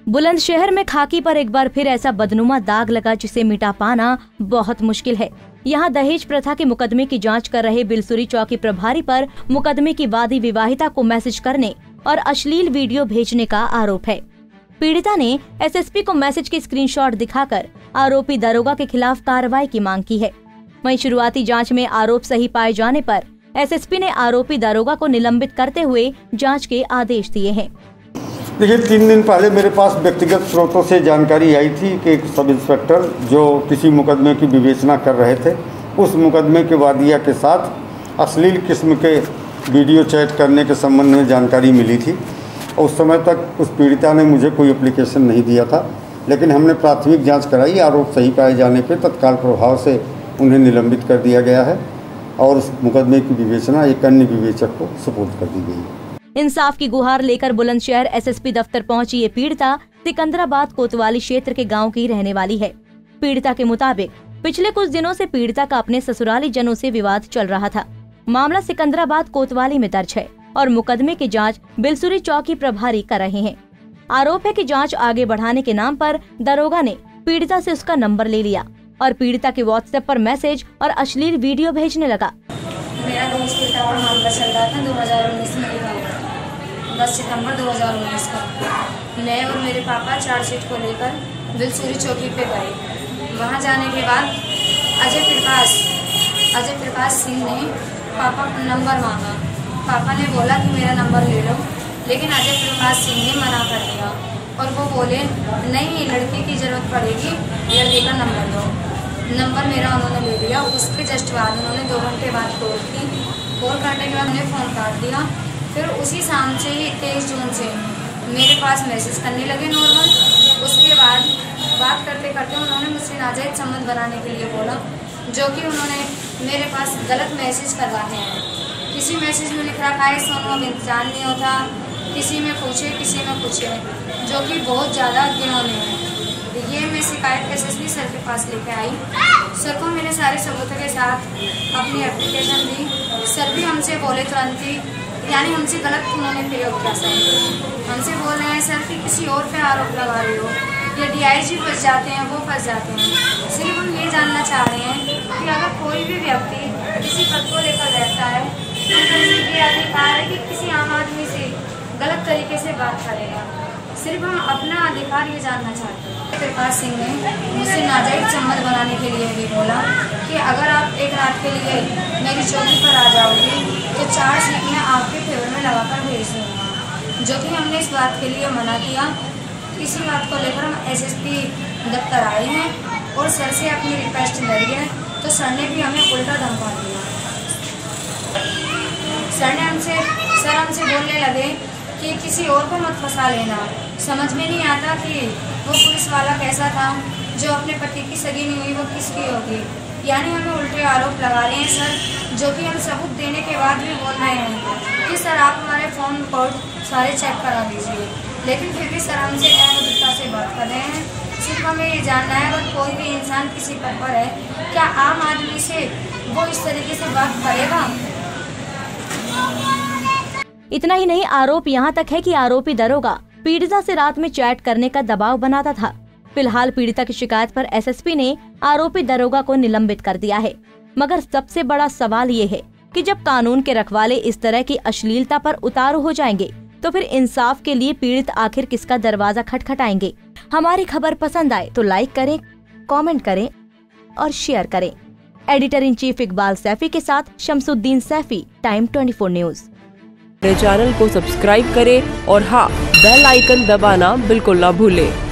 बुलंदशहर में खाकी पर एक बार फिर ऐसा बदनुमा दाग लगा जिसे मिटा पाना बहुत मुश्किल है। यहाँ दहेज प्रथा के मुकदमे की जांच कर रहे बिलसुरी चौकी प्रभारी पर मुकदमे की वादी विवाहिता को मैसेज करने और अश्लील वीडियो भेजने का आरोप है। पीड़िता ने एसएसपी को मैसेज के स्क्रीनशॉट दिखाकर आरोपी दरोगा के खिलाफ कार्रवाई की मांग की है। वहीं शुरुआती जांच में आरोप सही पाए जाने पर एसएसपी ने आरोपी दरोगा को निलंबित करते हुए जांच के आदेश दिए हैं। देखिए, 3 दिन पहले मेरे पास व्यक्तिगत स्रोतों से जानकारी आई थी कि एक सब इंस्पेक्टर जो किसी मुकदमे की विवेचना कर रहे थे, उस मुकदमे के वादिया के साथ अश्लील किस्म के वीडियो चैट करने के संबंध में जानकारी मिली थी। उस समय तक उस पीड़िता ने मुझे कोई एप्लीकेशन नहीं दिया था, लेकिन हमने प्राथमिक जांच कराई। आरोप सही पाए जाने पर तत्काल प्रभाव से उन्हें निलंबित कर दिया गया है और उस मुकदमे की विवेचना एक अन्य विवेचक को सुपुर्द कर दी गई है। इंसाफ की गुहार लेकर बुलंदशहर एसएसपी दफ्तर पहुंची ये पीड़िता सिकंदराबाद कोतवाली क्षेत्र के गांव की रहने वाली है। पीड़िता के मुताबिक पिछले कुछ दिनों से पीड़िता का अपने ससुराली जनों से विवाद चल रहा था। मामला सिकंदराबाद कोतवाली में दर्ज है और मुकदमे की जांच बिलसुरी चौकी प्रभारी कर रहे हैं। आरोप है कि जांच आगे बढ़ाने के नाम पर दरोगा ने पीड़िता से उसका नंबर ले लिया और पीड़िता के व्हाट्सएप पर मैसेज और अश्लील वीडियो भेजने लगा। मेरा दोस्त पीड़िता का मामला चल रहा था 2019 में, 10 सितंबर 2019 को मैं और मेरे पापा चार्जशीट को लेकर बिलसुरी चौकी पे गए। वहाँ जाने के बाद अजय प्रकाश सिंह ने पापा का नंबर मांगा। पापा ने बोला कि मेरा नंबर ले लो, लेकिन अजय प्रकाश सिंह ने मना कर दिया और वो बोले नहीं, लड़के की ज़रूरत पड़ेगी, लड़के का नंबर दो। नंबर मेरा उन्होंने ले लिया। उसके जस्ट बाद उन्होंने 2 घंटे बाद कॉल की। कॉल करने के बाद उन्हें फ़ोन काट दिया। फिर उसी शाम से ही 23 जून से मेरे पास मैसेज करने लगे नॉर्मल। उसके बाद बात करते करते उन्होंने मुझसे नाजायज़ संबंध बनाने के लिए बोला, जो कि उन्होंने मेरे पास गलत मैसेज करवाए हैं। किसी मैसेज में लिख रखा है सोनू अब इंतजार नहीं होता, किसी में पूछे किसी में पूछे, जो कि बहुत ज़्यादा घिनौने हैं। ये मैं शिकायत एसएसपी सर के पास लेके आई। सर को मैंने सारे सबूतों के साथ अपनी एप्लीकेशन दी। सर भी हमसे बोले तुरंत ही, यानी हमसे गलत उन्होंने प्रयोग किया। सर हमसे बोल रहे हैं सर कि किसी और पे आरोप लगा रहे हो, या डीआईजी फंस जाते हैं, वो फंस जाते हैं। सिर्फ हम ये जानना चाह रहे हैं कि अगर कोई भी व्यक्ति किसी पद को लेकर रहता है तो ये अधिकार है कि किसी आम आदमी से गलत तरीके से बात करेगा। सिर्फ हम अपना अधिकार ये जानना चाहते हैं। प्रकाश सिंह ने मुझसे नाजायज़ संबंध बनाने के लिए भी बोला कि अगर आप एक रात के लिए मेरी चौकी पर आ जाओगे तो 4 सीट में आपके फेवर में लगाकर भेज दूँगा, जो कि हमने इस बात के लिए मना किया। इसी बात को लेकर हम एसएसपी दफ्तर आए हैं और सर से अपनी रिक्वेस्ट लगी है, तो सर ने भी हमें उल्टा धमका दिया। सर हमसे बोलने लगे कि किसी और को मत फंसा लेना। समझ में नहीं आता कि वो पुलिस वाला कैसा था, जो अपने पति की सगी नहीं हुई वो किसकी होगी। यानी हमें उल्टे आरोप लगा रहे हैं सर, जो कि हम सबूत देने के बाद भी बोल रहे हैं कि सर आप हमारे फ़ोन रिकॉर्ड सारे चेक करा दीजिए, लेकिन फिर भी सर हमसे अनियमितता से बात कर रहे हैं। सिर्फ हमें ये जानना है अगर कोई भी इंसान किसी पद पर है, क्या आम आदमी से वो इस तरीके से बात करेगा? इतना ही नहीं, आरोप यहाँ तक है कि आरोपी दरोगा पीड़िता से रात में चैट करने का दबाव बनाता था। फिलहाल पीड़िता की शिकायत पर एसएसपी ने आरोपी दरोगा को निलंबित कर दिया है। मगर सबसे बड़ा सवाल ये है कि जब कानून के रखवाले इस तरह की अश्लीलता पर उतारू हो जाएंगे तो फिर इंसाफ के लिए पीड़ित आखिर किसका दरवाजा खटखटाएंगे। हमारी खबर पसंद आए तो लाइक करें, कमेंट करें और शेयर करें। Editor in chief Iqbal Saifi के साथ शमसुद्दीन सैफी, टाइम 24 न्यूज़। मेरे चैनल को सब्सक्राइब करें और हाँ, बेल आइकन दबाना बिल्कुल ना भूलें।